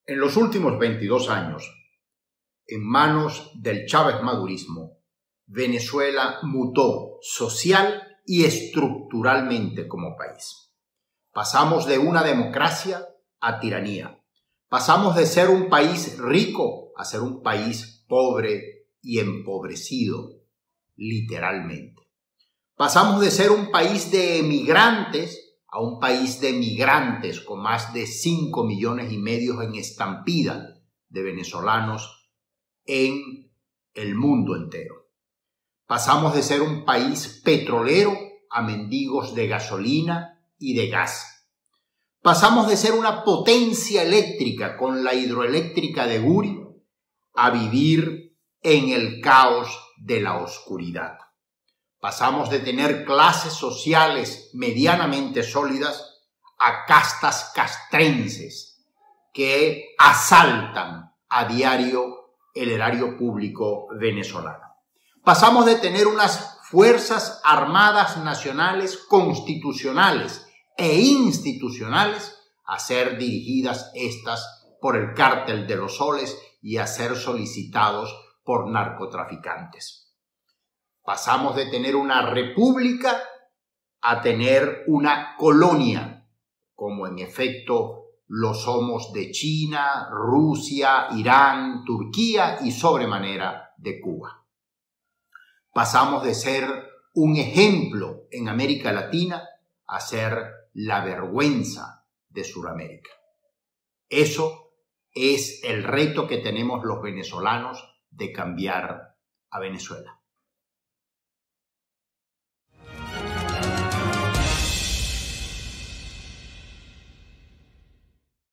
En los últimos 22 años, en manos del Chávez madurismo, Venezuela mutó social y estructuralmente como país. Pasamos de una democracia a tiranía. Pasamos de ser un país rico a ser un país pobre y empobrecido, literalmente. Pasamos de ser un país de emigrantes a un país de migrantes con más de 5,5 millones en estampida de venezolanos en el mundo entero. Pasamos de ser un país petrolero a mendigos de gasolina y de gas. Pasamos de ser una potencia eléctrica con la hidroeléctrica de Guri a vivir en el caos de la oscuridad. Pasamos de tener clases sociales medianamente sólidas a castas castrenses que asaltan a diario el erario público venezolano. Pasamos de tener unas fuerzas armadas nacionales constitucionales e institucionales a ser dirigidas estas por el cártel de los soles y a ser solicitados por narcotraficantes. Pasamos de tener una república a tener una colonia, como en efecto lo somos de China, Rusia, Irán, Turquía y sobremanera de Cuba. Pasamos de ser un ejemplo en América Latina a ser la vergüenza de Sudamérica. Eso es el reto que tenemos los venezolanos de cambiar a Venezuela.